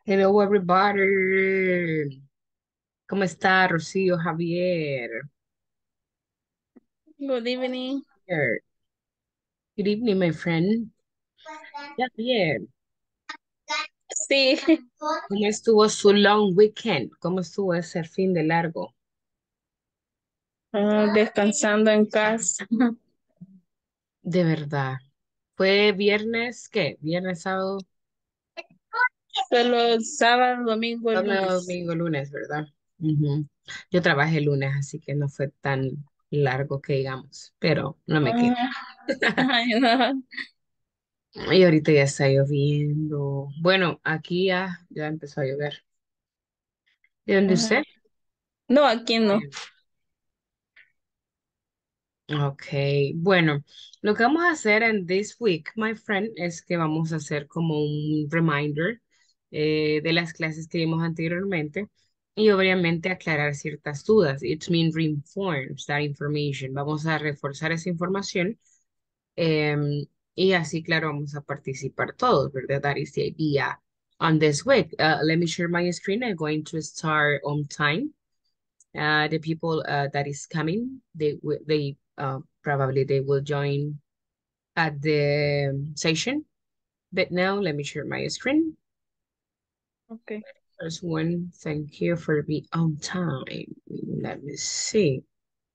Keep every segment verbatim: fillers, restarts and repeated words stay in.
Hello everybody. ¿Cómo está Rocío Javier? Good evening. Here. Good evening, my friend. Javier, Sí, ¿cómo estuvo su long weekend? ¿Cómo estuvo ese fin de largo? ah, descansando en casa. De verdad. ¿Fue viernes? ¿Qué? ¿Viernes, sábado? Solo sábado, domingo y Sábado, lunes. domingo, lunes, ¿verdad? Ujú. Yo trabajé el lunes, así que no fue tan largo que digamos, pero no me quejo. Ah, ay, no. Y ahorita ya está lloviendo. Bueno, aquí ya, ya empezó a llover. ¿Y dónde Ah, usted? no, aquí no. Ok, bueno, lo que vamos a hacer en this week, my friend, es que vamos a hacer como un reminder eh, de las clases que vimos anteriormente y obviamente aclarar ciertas dudas. It means reinforce that information. Vamos a reforzar esa información em, y así, claro, vamos a participar todos, ¿verdad? That is the idea on this week. Uh, let me share my screen. I'm going to start on time. Uh, the people uh, that is coming, they will they uh, probably they will join at the um, session. But now let me share my screen. Okay. First one, thank you for being on time. Let me see.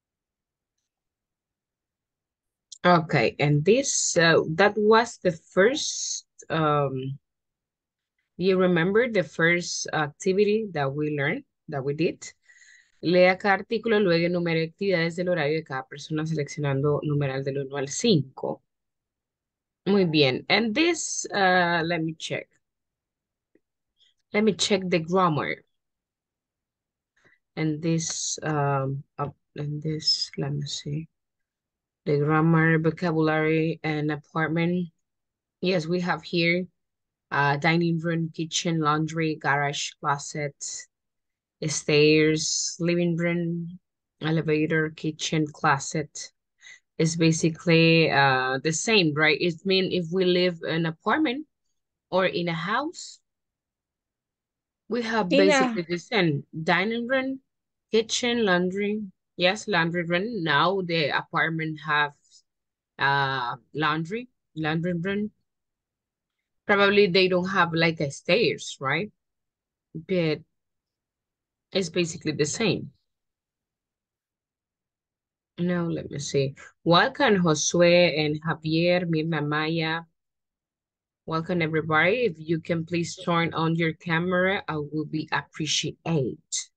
Okay, and this uh, that was the first. Um, you remember the first activity that we learned that we did? Lea cada artículo, luego enumere actividades del horario de cada persona seleccionando numeral del uno al cinco. Muy bien. And this, uh, let me check. Let me check the grammar. And this, um, up and this, let me see. The grammar, vocabulary, and apartment. Yes, we have here uh, dining room, kitchen, laundry, garage, closet, stairs, living room, elevator, kitchen, closet. It's basically uh, the same, right? It means if we live in an apartment or in a house, we have Tina, basically the same dining room, kitchen, laundry. Yes, laundry room. Now the apartment have uh laundry, laundry room. Probably they don't have like a stairs, right? But it's basically the same. Now let me see. Welcome Josue and Javier, Mirna Maya. Welcome everybody. If you can please turn on your camera, I will be appreciate.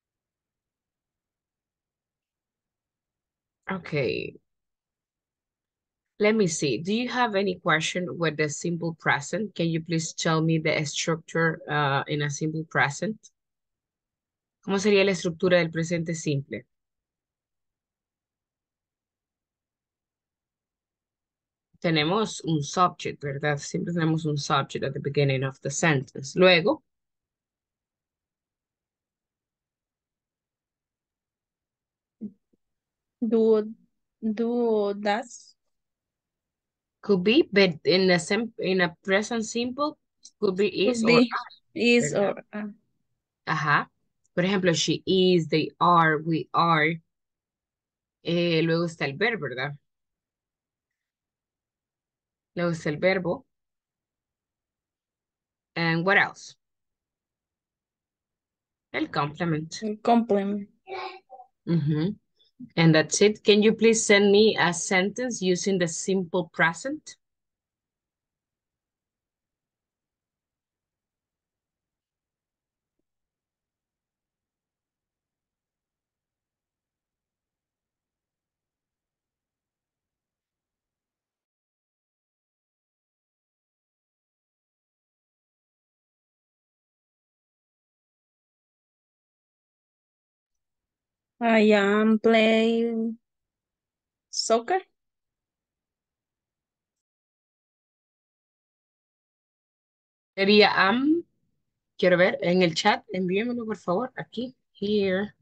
Okay. Let me see. Do you have any question with the simple present? Can you please tell me the structure uh, in a simple present? ¿Cómo sería la estructura del presente simple? Tenemos un subject, ¿verdad? Siempre tenemos un subject at the beginning of the sentence. Luego, do, do, das, could be, but in a, sim in a present simple, could be could is or be, are, is ¿verdad? or uh, Ajá. Por ejemplo, she is, they are, we are. Eh, luego está el verbo, ¿verdad? Luego está el verbo. And what else? El complement. complement. Mhm. And that's it. Can you please send me a sentence using the simple present? I am playing soccer. Sería am, quiero ver, en el chat, envíenmelo por favor, aquí, here.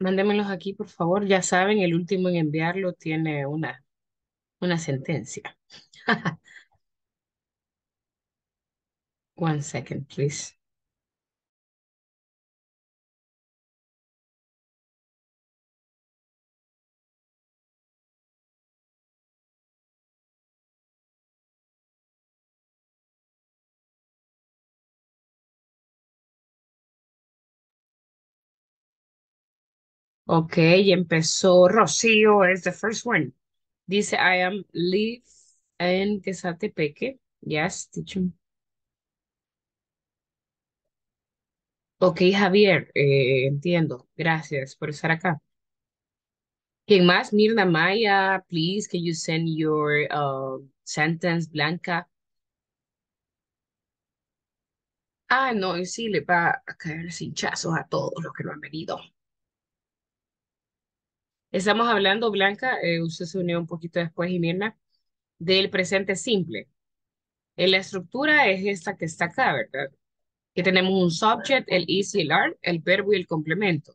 Mándemelos aquí, por favor. Ya saben, el último en enviarlo tiene una, una sentencia. One second, please. Ok, empezó Rocío, es the first one. Dice, I am live en Quesaltepeque. Yes, teacher. Ok, Javier, eh, entiendo. Gracias por estar acá. ¿Quién más? Mirna Maya, please, can you send your uh, sentence, Blanca? Ah, no, y sí, le va a caer cinchazos a todos los que no han venido. Estamos hablando, Blanca, eh, usted se unió un poquito después, y Mirna, del presente simple. Eh, la estructura es esta que está acá, ¿verdad? Que tenemos un subject, el is y el are, el verbo y el complemento.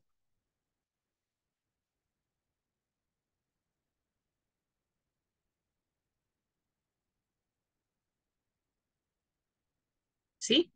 ¿Sí?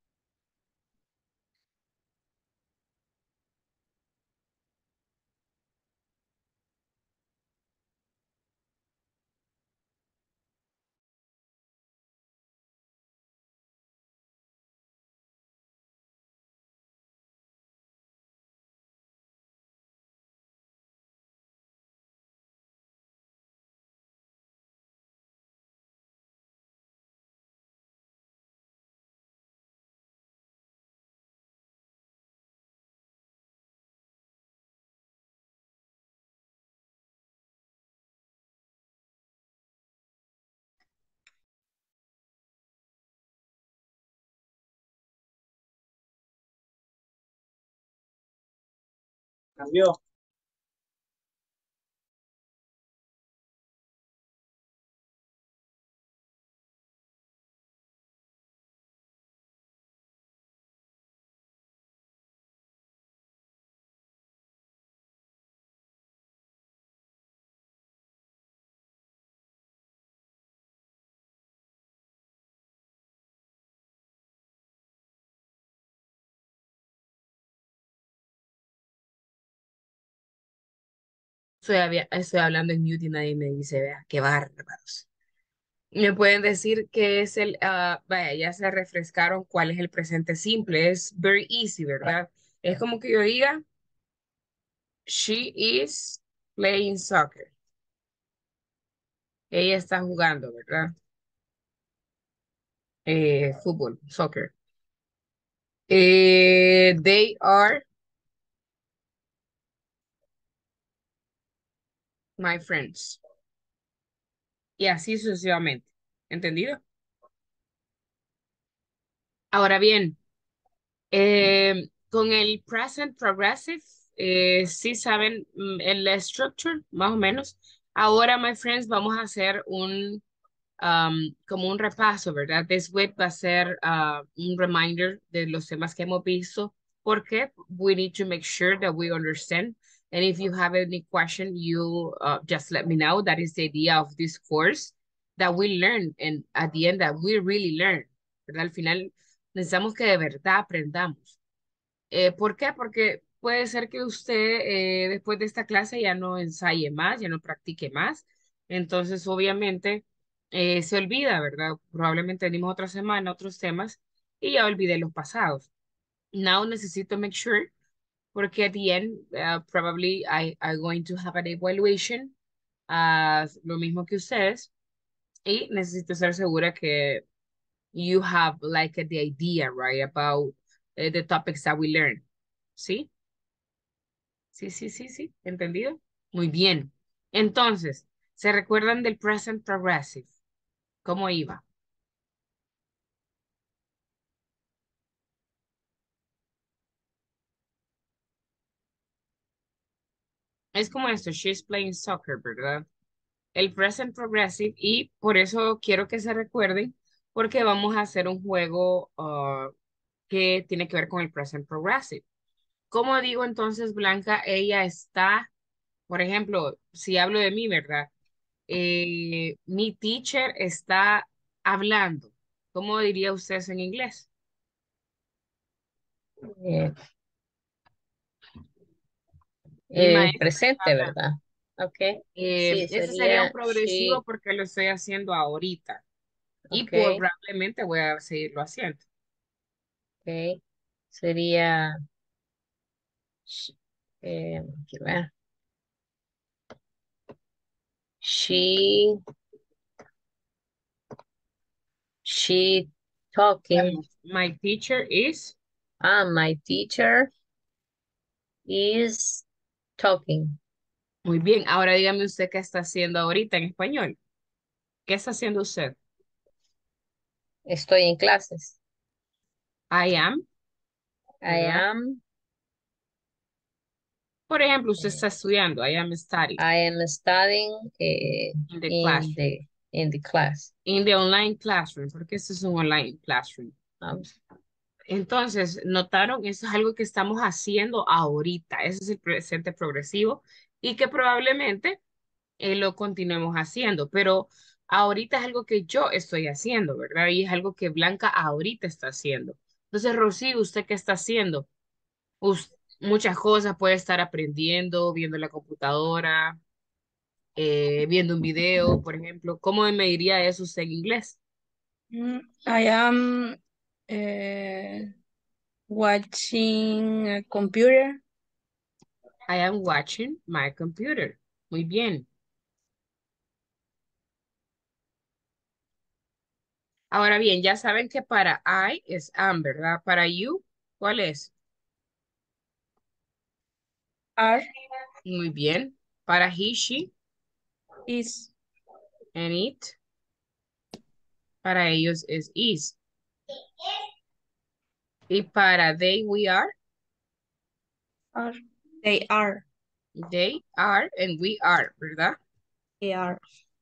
Cambió. Estoy, habia- estoy hablando en mute y nadie me dice, vea, qué bárbaros. Me pueden decir qué es el, ah, vaya, ya se refrescaron cuál es el presente simple. Es very easy, ¿verdad? Es como que yo diga, she is playing soccer. Ella está jugando, ¿verdad? Eh, fútbol, soccer. Eh, they are my friends. Y así sucesivamente. ¿Entendido? Ahora bien, eh, con el present progressive, eh, sí saben mm, el structure, más o menos. Ahora, my friends, vamos a hacer un um, como un repaso, ¿verdad? This week va a ser uh, un reminder de los temas que hemos visto, porque we need to make sure that we understand. And if you have any question, you uh, just let me know. That is the idea of this course, that we learn, and at the end that we really learn, ¿verdad? Al final necesitamos que de verdad aprendamos. Eh, ¿por qué? Porque puede ser que usted eh, después de esta clase ya no ensaye más, ya no practique más. Entonces, obviamente, eh, se olvida, ¿verdad? Probablemente venimos otra semana, otros temas, y ya olvidé los pasados. Now necesito make sure, porque at the end, uh, probably I, I'm going to have an evaluation, uh, lo mismo que ustedes, y necesito estar segura que you have like the idea, right, about uh, the topics that we learn. ¿Sí? Sí, sí, sí, sí, ¿entendido? Muy bien. Entonces, ¿se recuerdan del present progressive? ¿Cómo iba? Es como esto, she's playing soccer, ¿verdad? El present progressive, y por eso quiero que se recuerden, porque vamos a hacer un juego uh, que tiene que ver con el present progressive. ¿Cómo digo entonces, Blanca, ella está, por ejemplo, si hablo de mí, ¿verdad? Eh, mi teacher está hablando. ¿Cómo diría usted eso en inglés? Eh, Mi eh, maestra está presente, hablando. ¿verdad? Ok. Eh, Sí, ese sería un sería progresivo she. porque lo estoy haciendo ahorita y Ok, probablemente voy a seguirlo haciendo. ok. Sería, sh- eh, quiero ver. She, she talking. Vamos. My teacher is. Ah, my teacher is talking. Muy bien. Ahora dígame usted qué está haciendo ahorita en español. ¿Qué está haciendo usted? Estoy en clases. I am, I ¿verdad? am, Por ejemplo, usted eh, está estudiando. I am studying I am studying eh, in the in classroom. the in the class. In the online classroom, porque este es un online classroom. Um, Entonces, notaron, eso es algo que estamos haciendo ahorita. Ese es el presente progresivo y que probablemente eh, lo continuemos haciendo, pero ahorita es algo que yo estoy haciendo, ¿verdad? Y es algo que Blanca ahorita está haciendo. Entonces, Rocío, ¿usted qué está haciendo? Us- muchas cosas, puede estar aprendiendo, viendo la computadora, eh, viendo un video, por ejemplo. ¿Cómo me diría eso usted en inglés? Mm, I am uh, watching a computer. I am watching my computer. Muy bien. Ahora bien, ya saben que para I es am, ¿verdad? Para you, ¿cuál es? Are Muy bien. Para he, she, is and it, para ellos es is. Y para they, we are, are they are they are, and we are, ¿verdad? they are.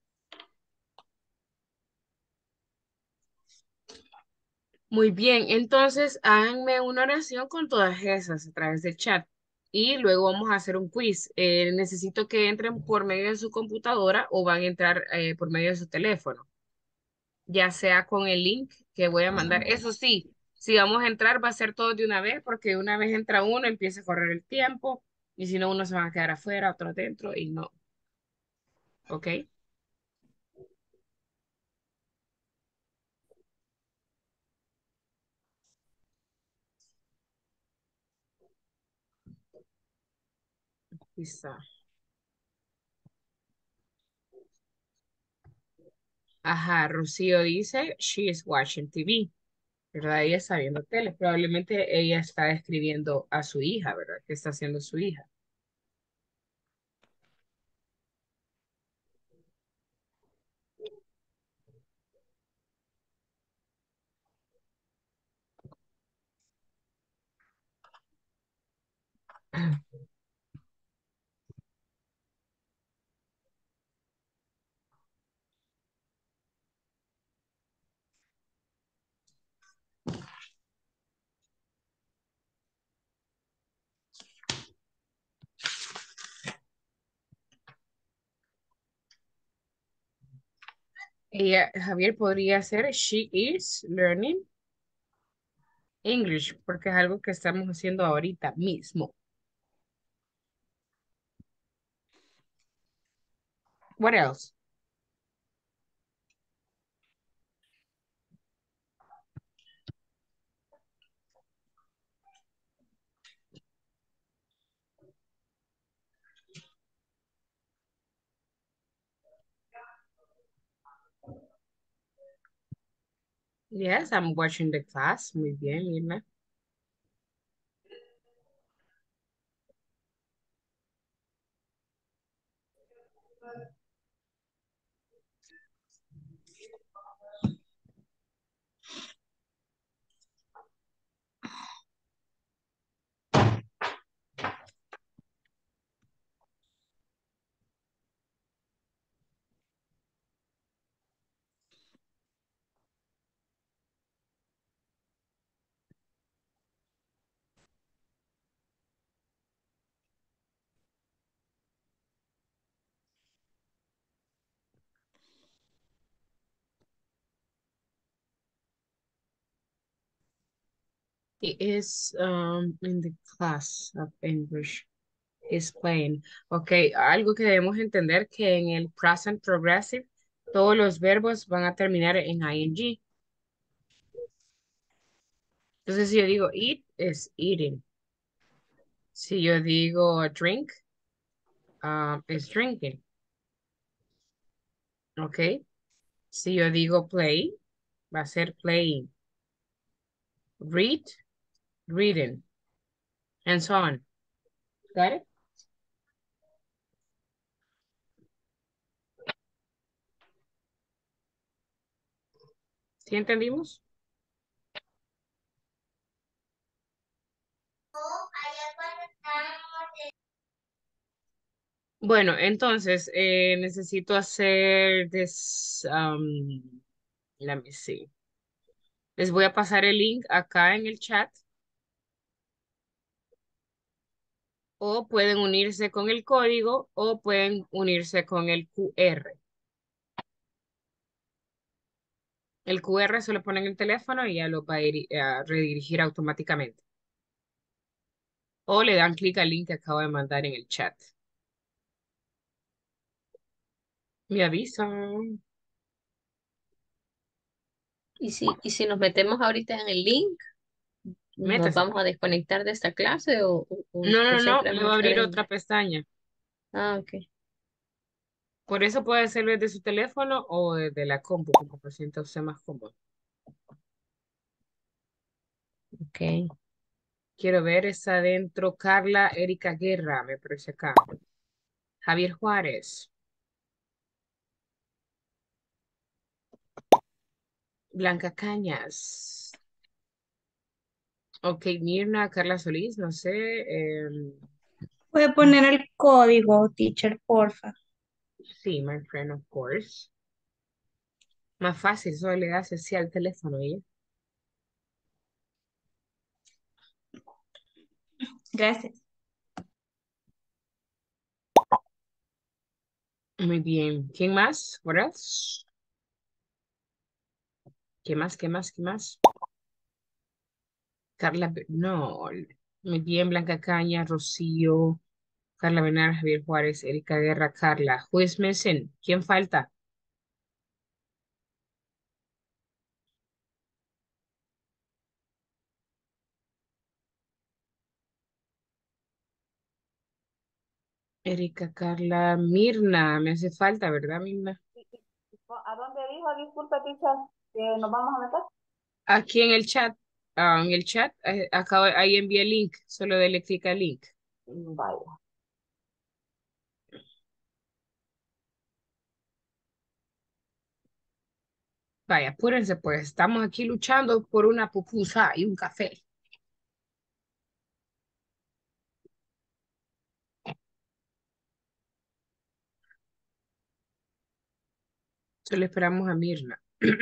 Muy bien, entonces háganme una oración con todas esas a través del chat. Y luego vamos a hacer un quiz. Eh, necesito que entren por medio de su computadora o van a entrar eh, por medio de su teléfono, ya sea con el link que voy a mandar. Eso sí, si vamos a entrar va a ser todo de una vez, porque una vez entra uno empieza a correr el tiempo y si no, uno se va a quedar afuera, otro dentro y no. ¿Ok? Quizá. Ajá, Rocío dice, she is watching T V, ¿verdad? Ella está viendo tele. Probablemente ella está escribiendo a su hija, ¿verdad? ¿Qué está haciendo su hija? Ella, Javier podría ser, she is learning English, porque es algo que estamos haciendo ahorita mismo. What else? Yes, I'm watching the class. Muy bien, Irma. He is um, in the class of English. He's playing. Ok, algo que debemos entender que en el present progressive todos los verbos van a terminar en ing. Entonces, si yo digo eat, es eating. Si yo digo drink, um, es drinking. Ok. Si yo digo play, va a ser playing. Read, reading. And so on. Got it? ¿Sí entendimos? Bueno, entonces eh, necesito hacer this, um, let me see. Les voy a pasar el link acá en el chat o pueden unirse con el código o pueden unirse con el Q R. El Q R se lo ponen en el teléfono y ya lo va a, ir, a redirigir automáticamente. O le dan clic al link que acabo de mandar en el chat. Me avisan. Y si, y si nos metemos ahorita en el link, ¿nos Métase. vamos a desconectar de esta clase o, o, o- No, o no, no, siempre le vamos a va a estar abrir en? otra pestaña. Ah, ok, Por eso puede ser desde su teléfono o desde la compu, como se sienta usted más cómodo. ok. Quiero ver, está adentro Carla Erika Guerra, me parece acá. Javier Juárez, Blanca Cañas. Ok, Mirna, Carla Solís, no sé. em, Puede poner el código, teacher, porfa. sí, my friend, of course. Más fácil, solo le das así al teléfono, ¿eh? Gracias. Muy bien. ¿Quién más? What else? ¿Qué más? ¿Qué más? ¿Qué más? Carla, Be- no. Muy bien, Blanca Caña, Rocío, Carla Benar, Javier Juárez, Erika Guerra, Carla. Who is missing? ¿Quién falta? Erika, Carla, Mirna, me hace falta, ¿verdad, Mirna? ¿A dónde dijo? Disculpe, teacher, que nos vamos a meter. Aquí en el chat, ah, en el chat, eh, acabo, ahí envié el link, solo dele clic al link. Mm, Vaya. Vaya, apúrense, pues estamos aquí luchando por una pupusa y un café. Solo esperamos a Mirna.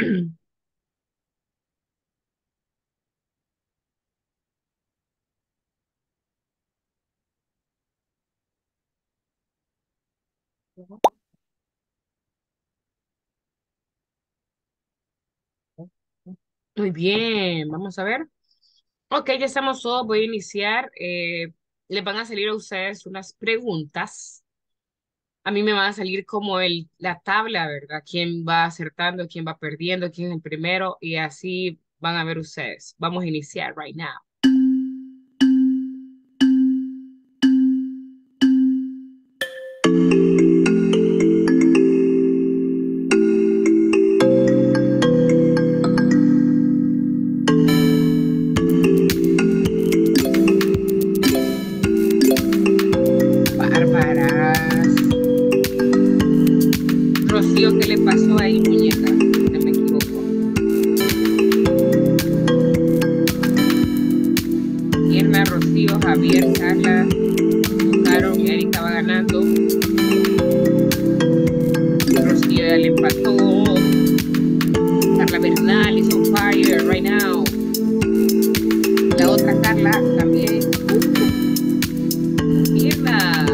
Muy bien, vamos a ver. Ok, ya estamos todos, voy a iniciar. Eh, les van a salir a ustedes unas preguntas. A mí me va a salir como el, la tabla, ¿verdad? ¿Quién va acertando, quién va perdiendo, quién es el primero? Y así van a ver ustedes. Vamos a iniciar right now. Bárbaras. Rocío, ¿qué le pasó ahí, muñeca? No me equivoco. Irma, Rocío, Javier, Carla, tocaron, Erika va ganando. Rocío ya le empató. Carla Bernal is on fire right now. La otra Carla también. Irma.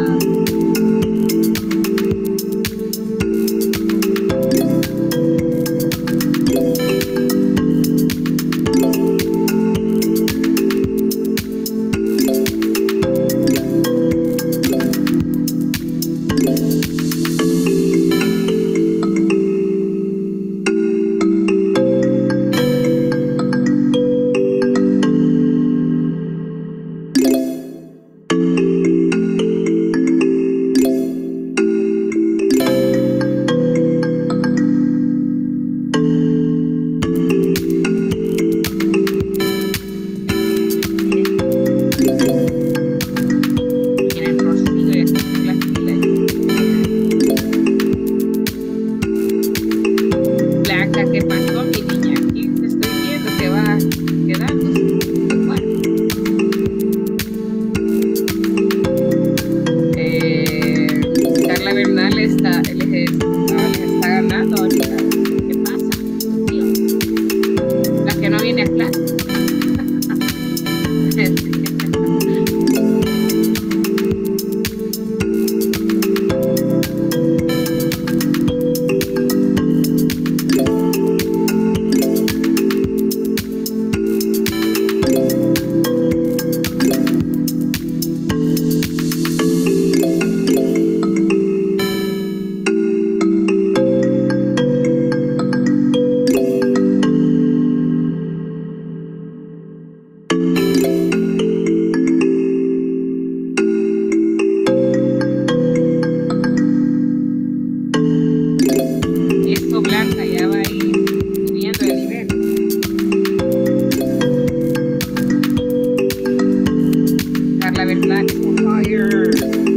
fire.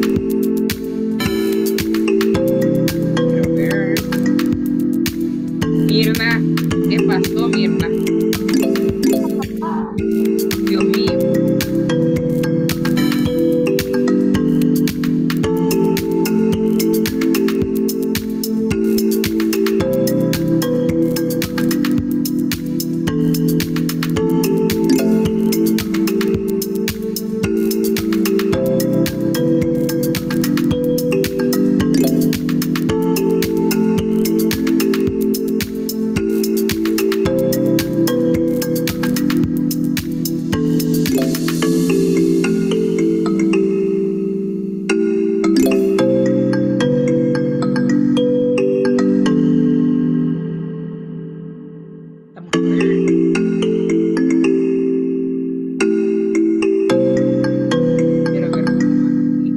Quiero ver. Mirna, ¿qué pasó, Mirna? Dios mío. Vamos a ver. Quiero ver cómo va aquí.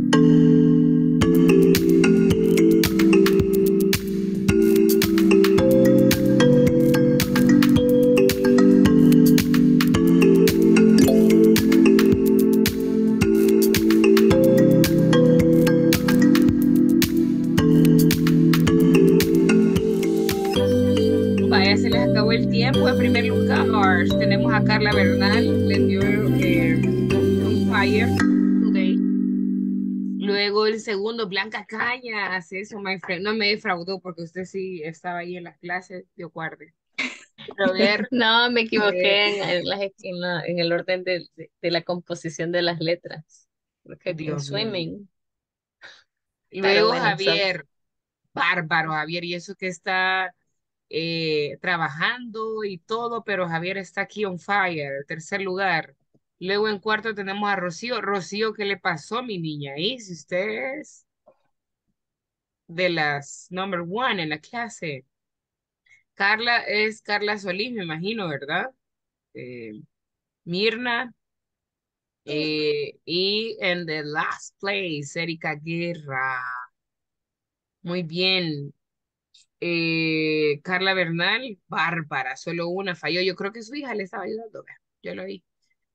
Vaya, se les acabó el tiempo. En primer lugar, tenemos a Carla Bernal, le dio eh, un fire. Okay. Luego el segundo, Blanca Cañas, eso, my friend. No me defraudó porque usted sí estaba ahí en las clases, Dios guarde. Quiero ver, No, me eh, equivoqué en, el- las- en la- en el orden de, de- de la composición de las letras. Porque en Dios mío. swimming, pero Luego bueno, son, Javier, bárbaro Javier, y eso que está eh, trabajando y todo, pero Javier está aquí on fire, tercer lugar. Luego en cuarto tenemos a Rocío. Rocío, ¿qué le pasó, mi niña? Ahí, si usted es de las number one en la clase. Carla es Carla Solís, me imagino, ¿verdad? Eh, Mirna. eh, y en the last place, Erika Guerra. Muy bien. Eh, Carla Bernal, bárbara, solo una falló. Yo creo que su hija le estaba ayudando. Vea, yo lo vi.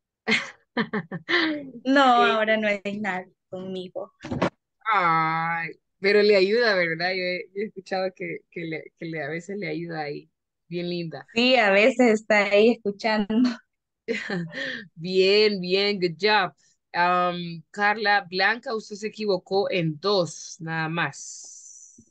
No, Eh, ahora no hay nadie conmigo. ay, pero le ayuda, ¿verdad? Yo he, yo he escuchado que, que, le, que le- a veces le ayuda ahí. Bien linda. Sí, a veces está ahí escuchando. Bien, bien, good job. Um, Carla Blanca, usted se equivocó en dos, nada más.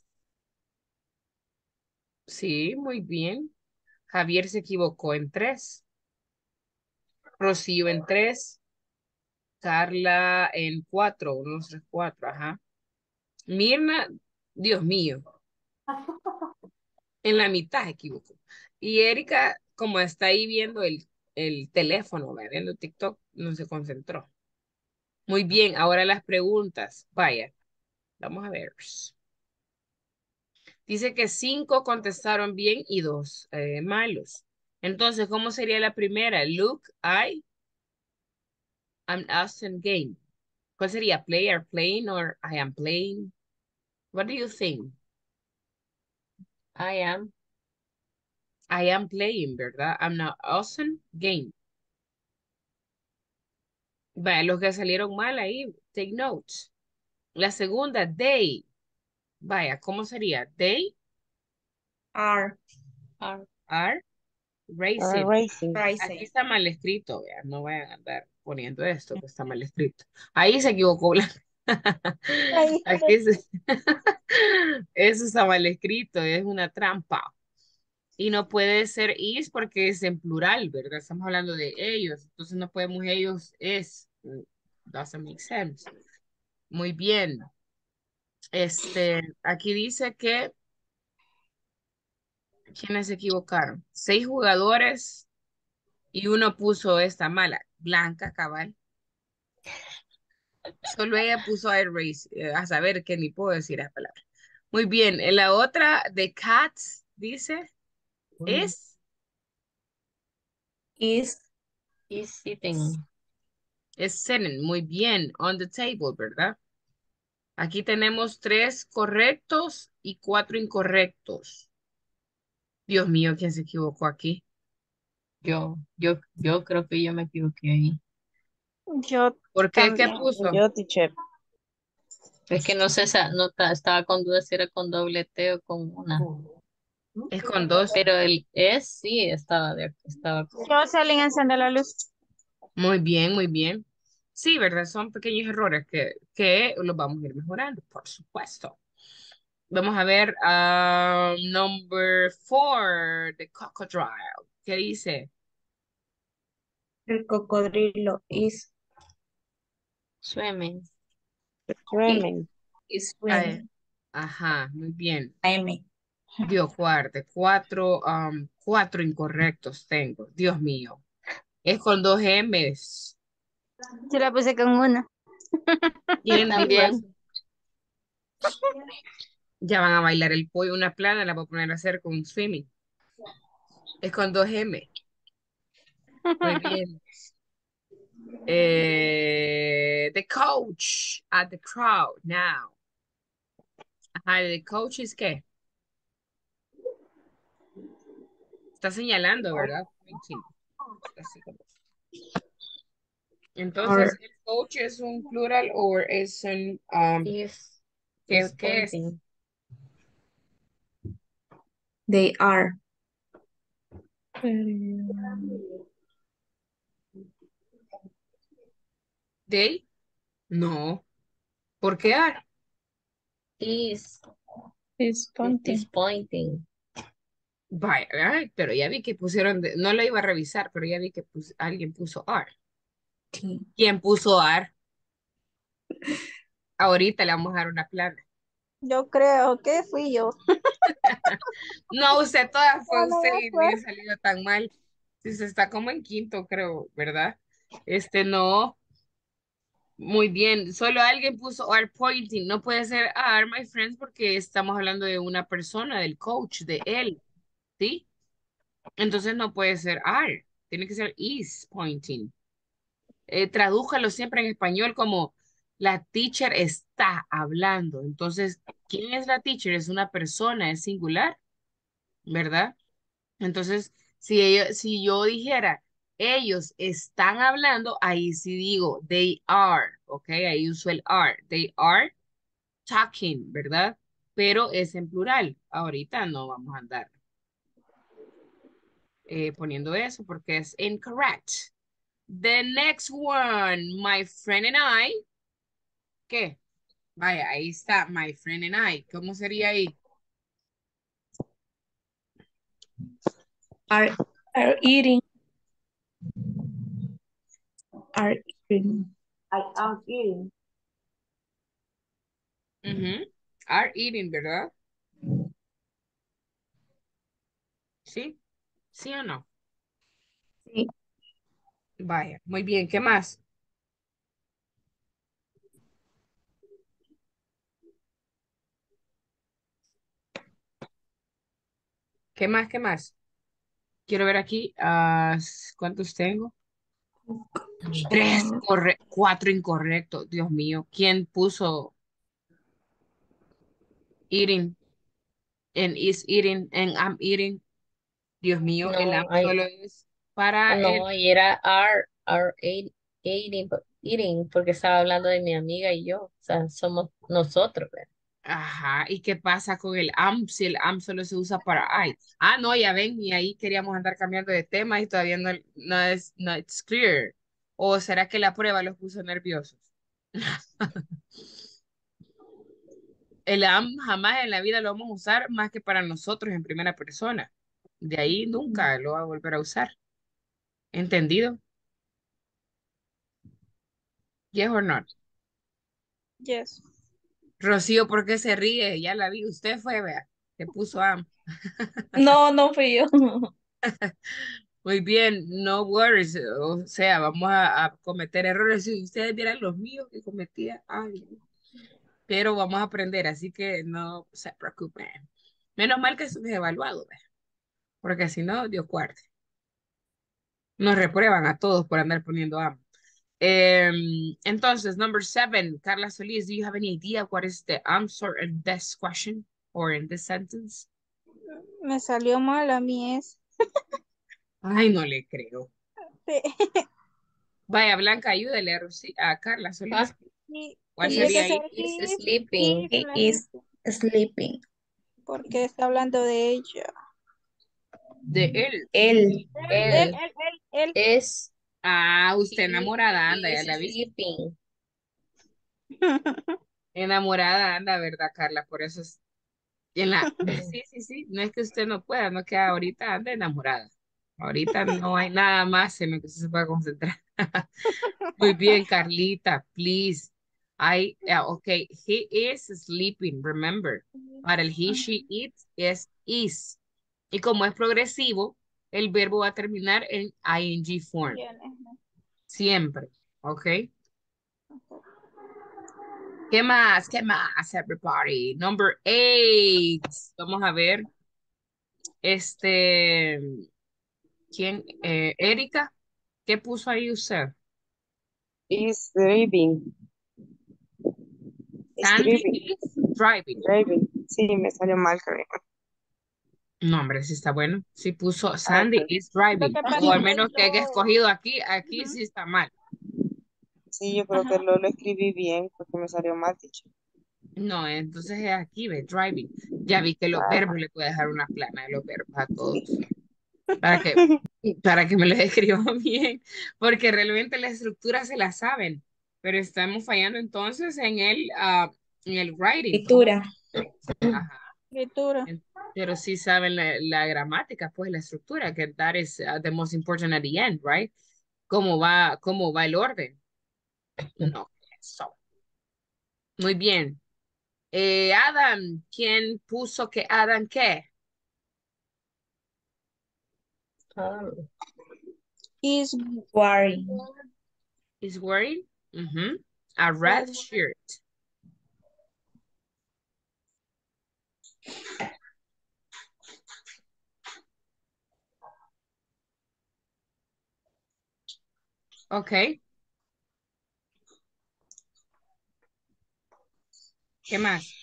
Sí, muy bien. Javier se equivocó en tres. Rocío en tres. Carla en cuatro, unos tres, cuatro, ajá. Mirna, Dios mío, en la mitad se equivocó. Y Erika, como está ahí viendo el, el teléfono, ¿verdad? Viendo TikTok, no se concentró. Muy bien, ahora las preguntas. Vaya, vamos a ver. Dice que cinco contestaron bien y dos eh, malos. Entonces, ¿cómo sería la primera? Look, I am Austin game. ¿Cuál sería? Play, are playing, or I am playing? What do you think? I am, I am playing, ¿verdad? I'm not awesome game. Vaya, los que salieron mal ahí, take notes. La segunda, they. Vaya, ¿cómo sería? They Are are, are Are racing. racing. Aquí rising. está mal escrito, vea, no vayan a andar poniendo esto que está mal escrito. Ahí se equivocó Blanca. Ahí Aquí se- Eso está mal escrito, es una trampa. Y no puede ser is porque es en plural, ¿verdad? Estamos hablando de ellos, entonces no podemos ellos es. mm, Doesn't make sense. Muy bien. Este, aquí dice que ¿quiénes se equivocaron? Seis jugadores y uno puso esta mala, Blanca Cabal. Solo ella puso a erase, eh, a saber que ni puedo decir esa palabra. Muy bien, en la otra de cats dice es, Is is sitting. es sitting. Muy bien, on the table, ¿verdad? Aquí tenemos tres correctos y cuatro incorrectos. Dios mío, ¿quién se equivocó aquí? Yo, yo, yo creo que yo me equivoqué ahí. Yo ¿Por qué? ¿Qué También. puso? Yo, teacher. Es que no sé, esa nota estaba con dudas si era con doble T o con una. Es con dos. Pero el es sí estaba de estaba. Jocelyn, enciende la luz. Muy bien, muy bien. Sí, ¿verdad? Son pequeños errores que, que los vamos a ir mejorando, por supuesto. Vamos a ver, ah, number four, the crocodile. ¿Qué dice? El cocodrilo is Swimming. is, Swimming. is Ah, swimming. ajá, muy bien. M. Dio cuarte, cuatro, um, cuatro incorrectos tengo. Dios mío. Es con dos M's. Yo la puse con una. Yo ¿Quién dijo eso? también. Ya van a bailar el pollo, una plana, la voy a poner a hacer con swimming. Es con dos M. Muy bien. Eh, the coach at the crowd now. Ajá, the coach es qué? Está señalando, ¿verdad? Pointing. Así como. Entonces, Or ¿el coach es un plural o es un, um, Is ¿qué, is qué es? pointing. they are. ¿They? No. ¿Por qué are? Is Is is pointing. pointing. Vaya, ay, pero ya vi que pusieron, de- no la iba a revisar, pero ya vi que pus- alguien puso are. T. ¿Quién puso are? Ahorita le vamos a dar una plana. Yo creo que fui yo. No, usted toda Ya fue no usted me y ni acuerdo. salido tan mal. Si se está como en quinto, creo, ¿verdad? Este no, muy bien. Solo alguien puso are pointing. No puede ser are, my friends, porque estamos hablando de una persona, del coach, de él, ¿sí? Entonces no puede ser are. Tiene que ser is pointing. Eh, tradújalo siempre en español como la teacher está hablando. Entonces, ¿quién es la teacher? Es una persona, es singular, ¿verdad? Entonces, si, ello- si yo dijera, ellos están hablando, ahí sí digo, they are, ¿ok? Ahí uso el are. They are talking, ¿verdad? Pero es en plural. Ahorita no vamos a andar eh, poniendo eso porque es incorrect. The next one, my friend and I. ¿Qué? Vaya, ahí está, my friend and I. ¿Cómo sería ahí? Are are eating. Are eating. I am eating. Ujú. Are eating, ¿verdad? ¿Sí? ¿Sí o no? Sí. Vaya, muy bien. ¿Qué más? ¿Qué más? ¿Qué más? Quiero ver aquí. ah, ¿cuántos tengo? Tres, Or corre cuatro incorrectos. Dios mío. ¿Quién puso eating en is eating en I'm eating? Dios mío, el am No, hay solo es para el... no, y era are are eat- eating, but- eating porque estaba hablando de mi amiga y yo. O sea, somos nosotros, ¿verdad? Ajá. ¿Y qué pasa con el am si el am solo se usa para I? Ah, no, ya ven, y ahí queríamos andar cambiando de tema y todavía no, no es no it's clear. ¿O será que la prueba los puso nerviosos? El am jamás en la vida lo vamos a usar más que para nosotros en primera persona. De ahí nunca lo va a volver a usar. ¿Entendido? Yes or not? Yes. Rocío, ¿por qué se ríe? Ya la vi. Usted fue, vea, que puso am. no, no fui yo. Muy bien, no worries. O sea, vamos a, a cometer errores. Si ustedes vieran los míos que cometía, ay, pero vamos a aprender, así que no se preocupen. Menos mal que es evaluado, vea, porque si no, Dios guarde. Nos reprueban a todos por andar poniendo am. Um, entonces, number seven, Carla Solís, do you have any idea what is the answer in this question or in this sentence? Me salió mal a mí es. Ay, no le creo. Vaya, Blanca, ayúdale a, Rosy- a Carla Solís. Ah, Y ¿Cuál tendría que sería is, ser ahí? is he, sleeping. he He is solamente, sleeping. porque está hablando de ella. De él. Él. Él, él, Él él, él, él. es, Ah, usted he, enamorada anda, he ya is la vi. sleeping. Enamorada anda, ¿verdad, Carla? Por eso es... En la... Mm. Sí, sí, sí. No es que usted no pueda, no que ahorita anda enamorada. Ahorita no hay nada más en lo que usted se pueda concentrar. Muy bien, Carlita, please. I, ah, okay, he is sleeping, remember. Para el he, she, it es is. Y como es progresivo, el verbo va a terminar en ing form. Viene. Siempre, ¿ok? ¿Qué más? ¿Qué más, everybody? Number eight. Vamos a ver. Este, ¿quién? Eh, Erika, ¿qué puso ahí usted? Is driving. Es Sandy driving. is driving. Driving. Sí, me salió mal, creo. No, hombre, sí está bueno. Sí puso Ah, Sandy ok. is Lo driving. que O pasa al es que menos que haya lo... escogido aquí, aquí Ujú, sí está mal. Sí, yo creo que ajá, lo, lo escribí bien porque me salió mal, dicho. No, entonces es aquí, ve, driving. Ya vi que los verbos le puedo dejar una plana de los verbos a todos. Para que, para que me los escriban bien. Porque realmente la estructura se la saben. Pero estamos fallando entonces en el, ah, en el writing. ¿Cómo? Escritura. Ajá. escritura. En- Pero sí saben la, la gramática, pues la estructura, que that is uh, the most important at the end, right? ¿Cómo va, cómo va el orden? No, eso. Muy bien. Eh, Adam, ¿quién puso que Adam qué? Um, Is Wearing. Is wearing mhm, a red wearing. shirt. Ok, ¿qué más?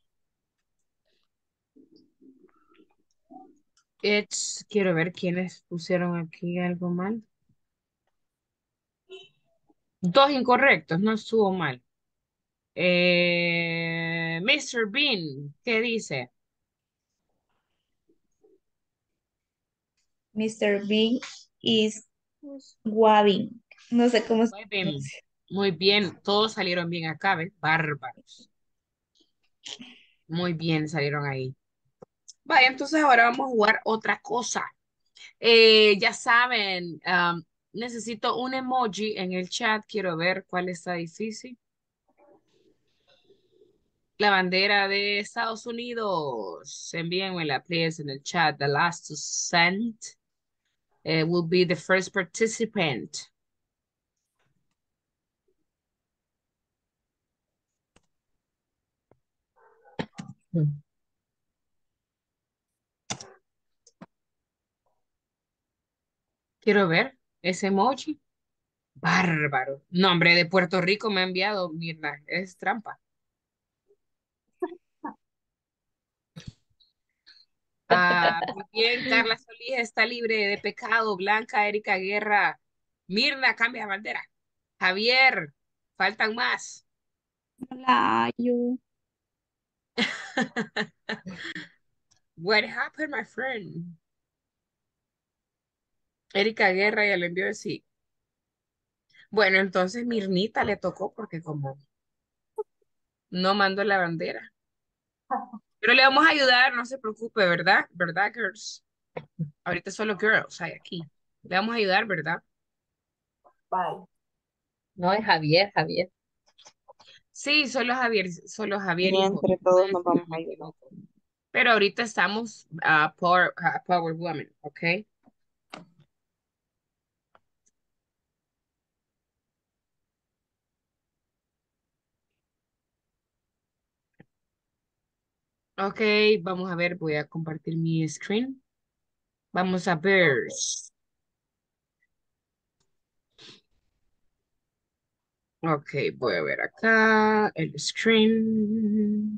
It's, quiero ver quiénes pusieron aquí algo mal. Dos incorrectos, no estuvo mal. Eh, mister Bean, ¿qué dice? mister B is Is waving. No sé cómo se Muy bien, pronuncia. muy bien, todos salieron bien acá, ¿ves? Bárbaros. Muy bien salieron ahí. Vaya, entonces ahora vamos a jugar otra cosa. Eh, ya saben, am, necesito un emoji en el chat. Quiero ver cuál está difícil. La bandera de Estados Unidos. Envíenmela, please, en el chat. The last to send eh, will be the first participant. Quiero ver ese emoji. Bárbaro. Nombre de Puerto Rico me ha enviado, Mirna. Es trampa. Ah, muy bien, Carla Solís está libre de pecado. Blanca, Erika Guerra. Mirna, cambia de bandera. Javier, faltan más. la you. What happened, my friend? Erika Guerra ya le envió el sí. Bueno, entonces Mirnita le tocó porque como no mandó la bandera. Pero le vamos a ayudar, no se preocupe, ¿verdad? ¿Verdad, girls? Ahorita solo girls hay aquí. Le vamos a ayudar, ¿verdad? Bye. no es Javier, Javier. Sí, solo Javier, solo Javier, Y hijo. entre No todos es nos que vamos a me ayudar. equivoco. Pero ahorita estamos a Power, a Power Woman, ¿ok? Ok, vamos a ver, voy a compartir mi screen. Vamos a ver. Ok, voy a ver acá el screen.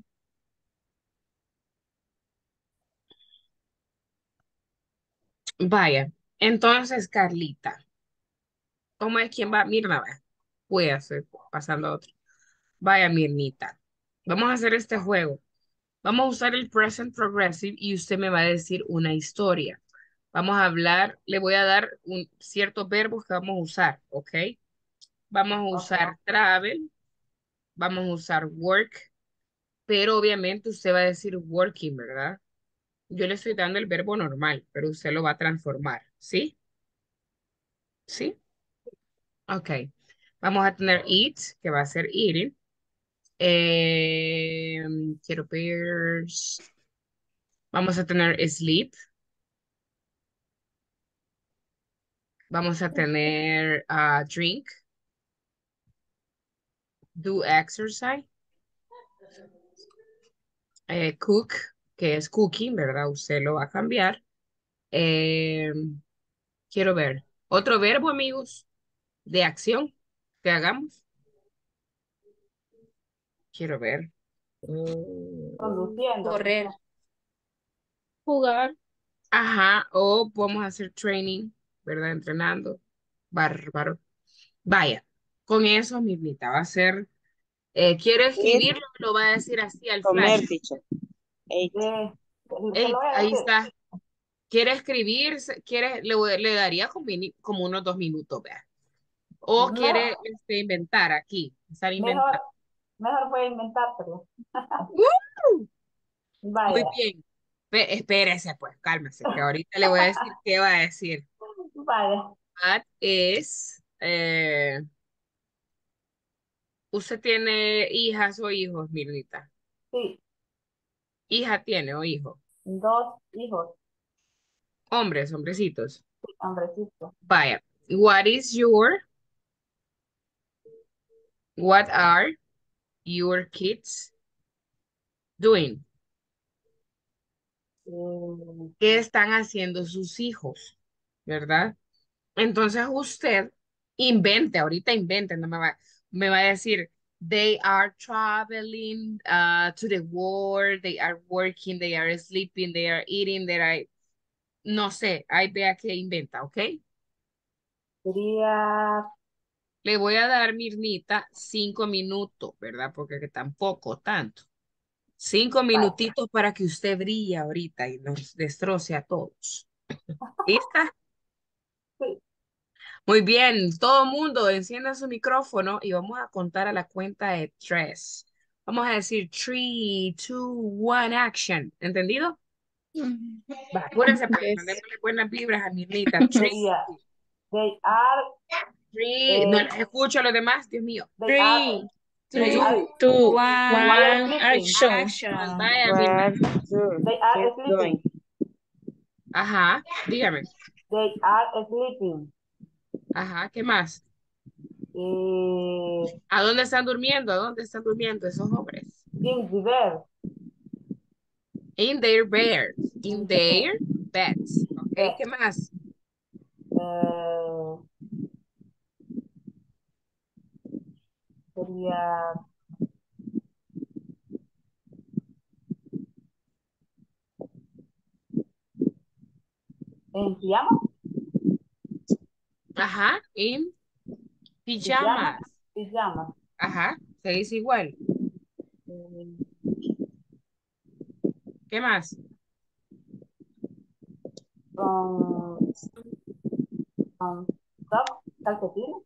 Vaya, entonces, Carlita, ¿Cómo es quién va? Mirna, va. Voy a hacer, pasando a otro. Vaya, Mirnita. Vamos a hacer este juego. Vamos a usar el present progressive y usted me va a decir una historia. Vamos a hablar, le voy a dar un, ciertos verbos que vamos a usar, ¿ok? Vamos a Ok. usar travel, vamos a usar work, pero obviamente usted va a decir working, ¿verdad? Yo le estoy dando el verbo normal, pero usted lo va a transformar, ¿sí? ¿Sí? Ok. Vamos a tener eat, que va a ser eating. Eh, quiero ver. Vamos a tener sleep. Vamos a tener ah, drink. Do exercise. Eh, cook, que es cooking, ¿verdad? Usted lo va a cambiar. Eh, quiero ver. Otro verbo, amigos, de acción que hagamos. Quiero ver. Mm, Conduciendo, correr. quizás. Jugar. Ajá, o podemos hacer training, ¿verdad? Entrenando. Bárbaro. Vaya, con eso mismita va a ser. Eh, ¿quiere Eat, escribirlo? Lo va a decir así al comer, flash. teacher. Eight. Eh, se lo Ey, voy a ahí decir. está. ¿Quiere escribir? ¿Quiere? Le, voy- le daría como, mini- como unos dos minutos, vea. O Me- quiere este, inventar aquí, estar mejor, inventando. mejor voy a inventártelo. ¡Uh! Muy Vaya, bien. Pe- espérese, pues, cálmese, que ahorita le voy a decir qué va a decir. vaya. That is, eh, ¿usted tiene hijas o hijos, Mirnita? Sí, Hija tiene o hijo. dos hijos, Hombres, hombrecitos. sí, hombrecito. Vaya. What is your, what are your kids doing? Eh, ¿Qué están haciendo sus hijos? ¿Verdad? Entonces usted invente, ahorita invente, no me va, me va a decir, they are traveling uh, to the world, they are working, they are sleeping, they are eating, they are, no sé, ahí vea que inventa, ¿ok? sería, Le voy a dar, Mirnita, cinco minutos, ¿verdad? Porque que tampoco tanto. Cinco vaya, minutitos para que usted brille ahorita y nos destroce a todos. ¿Lista? sí, Muy bien, todo mundo encienda su micrófono y vamos a contar a la cuenta de tres. Vamos a decir three, two, one, action. ¿Entendido? Mm. Va, apúrense, pues, Yes. mandémosle buenas vibras a Mirnita. Three, sería, they are, three, no eh, los escucho a los demás, Dios mío. they are, Three, they three, are, Two, two, why are one, sleeping? action. action. Vaya, Mirna. What do They are kids sleeping. doing? Ajá, dígame. They are sleeping. Ajá, ¿qué más? Eh, ¿A dónde están durmiendo? ¿A dónde están durmiendo esos hombres? in the bed. In their beds. In In the bed. their beds. ¿Ok? Bed. ¿Qué más? Eh, sería, en pijama, Ajá, in pijama, pijamas. pijama. Ajá, se dice igual. Eh, ¿Qué más? con, con top, calcetines.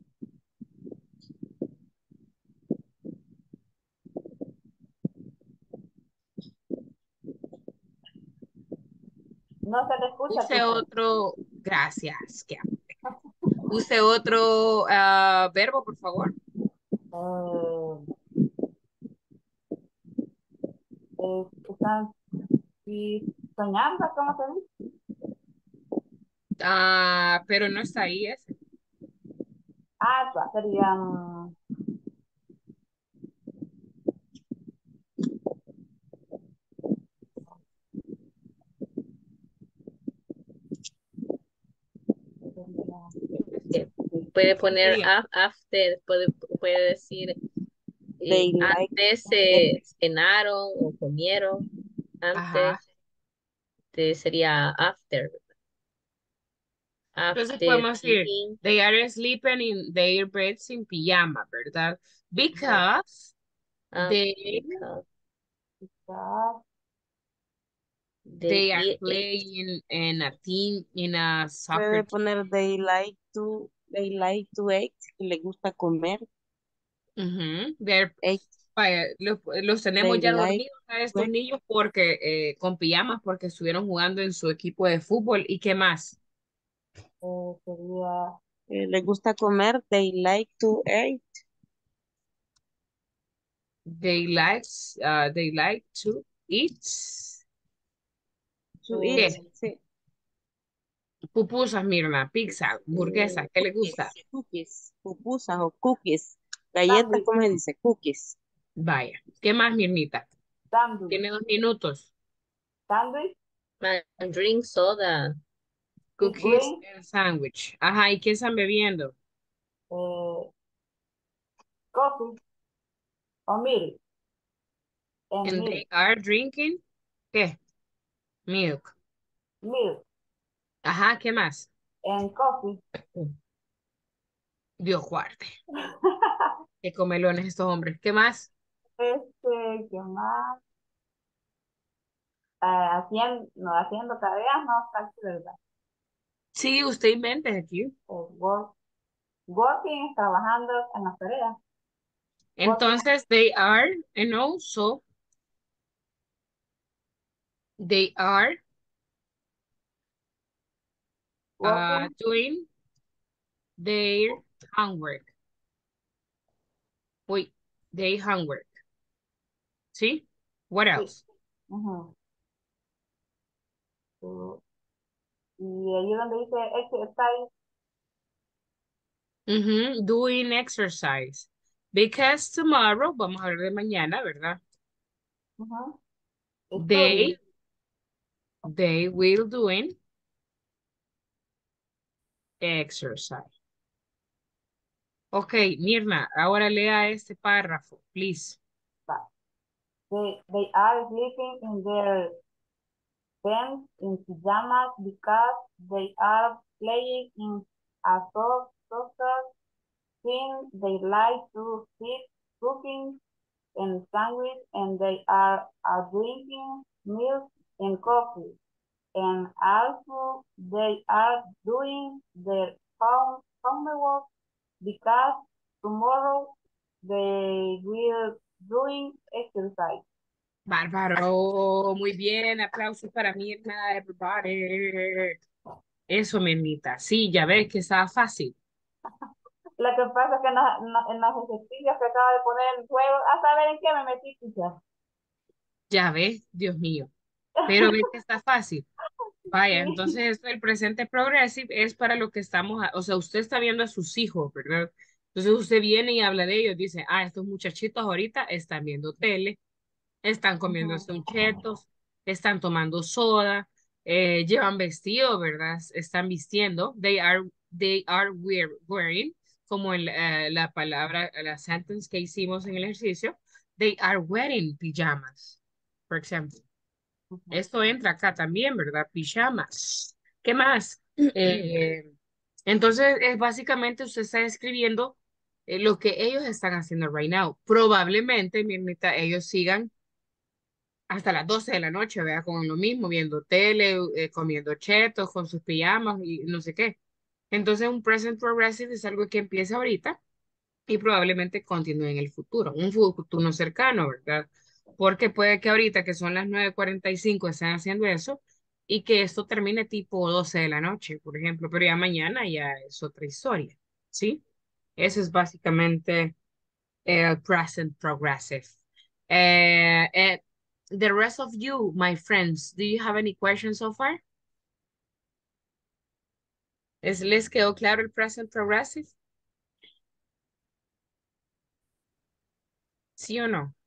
No se te escucha, Use teacher. otro, gracias. qué amable. Use otro ah, verbo, por favor. Eh, eh, están y soñando, ¿cómo se dice? Ah, pero no está ahí ese. Ah, pues, serían, serían, Eh, Puede poner Diga. af- after, puede, puede decir eh, They like antes se Netflix. cenaron o comieron, Ajá, antes eh, sería after. Entonces After podemos decir, eating. they are sleeping in their beds in pijama, ¿verdad? Because Uh, they, because Because they they are eat it. playing in a team, in a soccer Puede team. poner they like to, they like to eat, que le gusta comer. Ujú. They're- Eat, vaya, los, los tenemos they ya like dormidos a to estos eat. niños porque eh, con pijamas porque estuvieron jugando en su equipo de fútbol. ¿Y qué más? eh, sería Eh, le gusta comer, they like to eat. They like, uh, they like to eat. To eat, ¿Qué? eh, sí. Pupusas, Mirna, pizza, hamburguesa, Mm, ¿qué le gusta? cookies, cookies, pupusas o cookies. Galletas, sándwich, ¿cómo se dice? Cookies. Vaya. ¿Qué más, Mirnita? sándwich, Tiene dos minutos. sándwich, And drink soda. big Cookies green, and sandwich. Ajá, ¿y qué están bebiendo? eh, coffee o milk, and And milk, they are drinking, ¿qué? Milk. milk, Ajá, ¿qué más? and coffee. Dios guarde. Qué comelones estos hombres. ¿Qué más? Este, ¿qué más? Ah, haciendo, no, haciendo tareas, no, casi verdad. Sí, usted invente aquí. Eh, work, working, trabajando en las tareas. Working, Entonces, they are, and also, they are uh, working, doing their homework. Wait, their homework. ¿Sí? What sí. else? Ujú. Uh, y ahí donde dice exercise, Ujú, doing exercise. Because tomorrow, vamos a hablar de mañana, ¿verdad? ujú, studying, They, they will doing exercise. Ok, Mirna, ahora lea este párrafo, please. but they, they are sleeping in their beds in pajamas because they are playing in a so- soccer team. They like to sit cooking and sandwich, and they are, are drinking milk and coffee. And also they are doing their home homework because tomorrow they will doing exercise. Bárbaro, muy bien, aplausos para Mirna, everybody. Eso, Mirnita, sí, ya ves que estaba fácil. Lo que pasa es que en, la- en la- en los ejercicios que acaba de poner el juego, a saber en qué me metí, teacher. Ya ves, Dios mío. Pero ves que está fácil. Vaya, Sí. entonces esto del presente progressive es para lo que estamos, a- o sea, usted está viendo a sus hijos, ¿verdad? Entonces usted viene y habla de ellos, dice, ah, estos muchachitos ahorita están viendo tele, están comiendo Ujú, sus chetos, están tomando soda, eh, llevan vestido, ¿verdad? Están vistiendo, they are, they are wear- wearing, como en eh, la palabra, la sentence que hicimos en el ejercicio, they are wearing pijamas, por ejemplo. ujú. Esto entra acá también, ¿verdad? Pijamas. ¿Qué más? Eh, entonces, es básicamente usted está escribiendo eh, lo que ellos están haciendo right now. Probablemente, Mirnita, ellos sigan hasta las doce de la noche, vea, con lo mismo, viendo tele, eh, comiendo chetos, con sus pijamas y no sé qué. Entonces, un present progressive es algo que empieza ahorita y probablemente continúe en el futuro, un futuro cercano, ¿verdad? Porque puede que ahorita, que son las nueve cuarenta y cinco estén haciendo eso y que esto termine tipo doce de la noche, por ejemplo, pero ya mañana ya es otra historia, ¿sí? Eso es básicamente el present progressive. Eh, eh, the rest of you, my friends, do you have any questions so far? ¿Es, ¿Les quedó claro el present progressive? ¿Sí o no?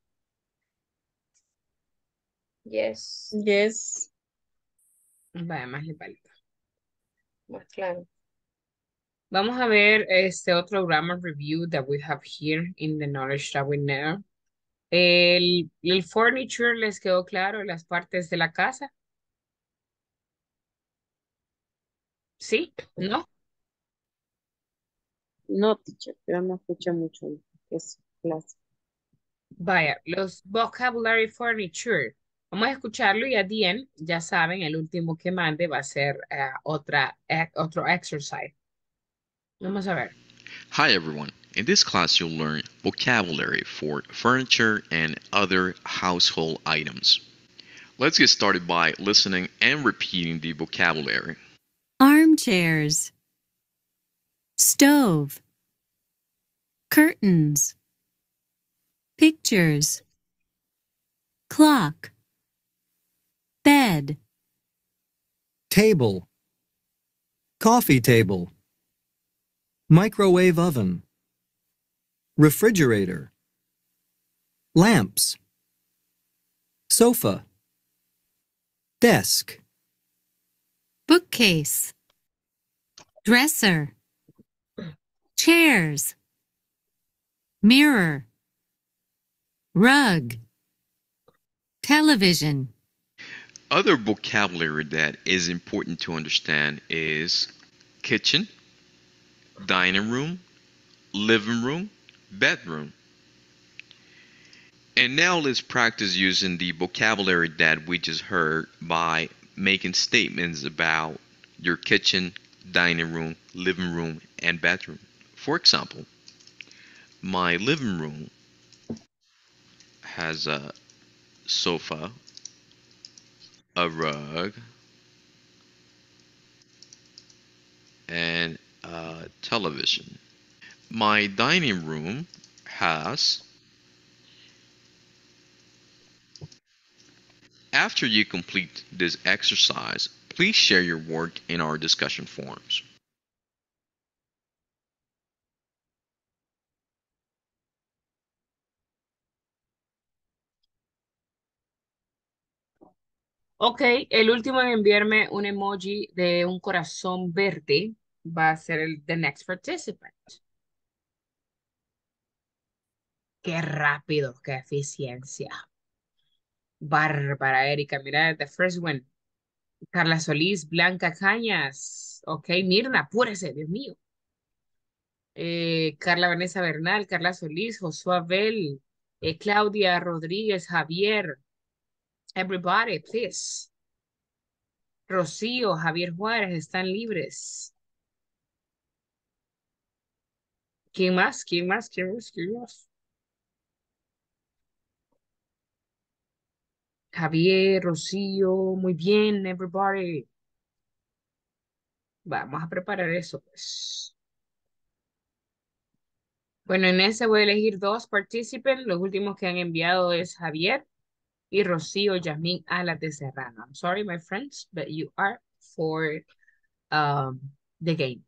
Yes, Yes. Vaya, más le vale. más claro. Vamos a ver este otro grammar review that we have here in the knowledge that we know. El, el furniture les quedó claro, las partes de la casa. ¿Sí? ¿No? No, teacher, pero no escuché mucho eso, clase. Vaya, los vocabulary furniture. Vamos a escucharlo y at the end, ya saben, el último que mande va a ser eh, otra, eh, otro exercise. Vamos a ver. Hi everyone. In this class you'll learn vocabulary for furniture and other household items. Let's get started by listening and repeating the vocabulary. Armchairs, stove, curtains, pictures, clock, bed, Table. Coffee table. Microwave oven. Refrigerator. Lamps. Sofa. Desk. bookcase, dresser, chairs, mirror, rug, television. Other vocabulary that is important to understand is kitchen, dining room, living room, bedroom. And now let's practice using the vocabulary that we just heard by making statements about your kitchen, dining room, living room, and bedroom. For example, my living room has a sofa, a rug, and a television. My dining room has. After you complete this exercise, please share your work in our discussion forums. Ok, el último en enviarme un emoji de un corazón verde va a ser el the next participant. Qué rápido, qué eficiencia. Bárbara, Erika, mira, the first one. Carla Solís, Blanca Cañas. Ok, Mirna, apúrese, Dios mío. Eh, Carla Vanessa Bernal, Carla Solís, Josué Abel, eh, Claudia Rodríguez, Javier. Everybody, please. Rocío, Javier Juárez, están libres. ¿Quién más? ¿Quién más? ¿Quién más? ¿Quién más? Javier, Rocío, muy bien, everybody. Vamos a preparar eso, pues. Bueno, en ese voy a elegir dos participants. Los últimos que han enviado es Javier y Rocío Yasmín Alas de Serrano. I'm sorry, my friends, but you are for um, the game.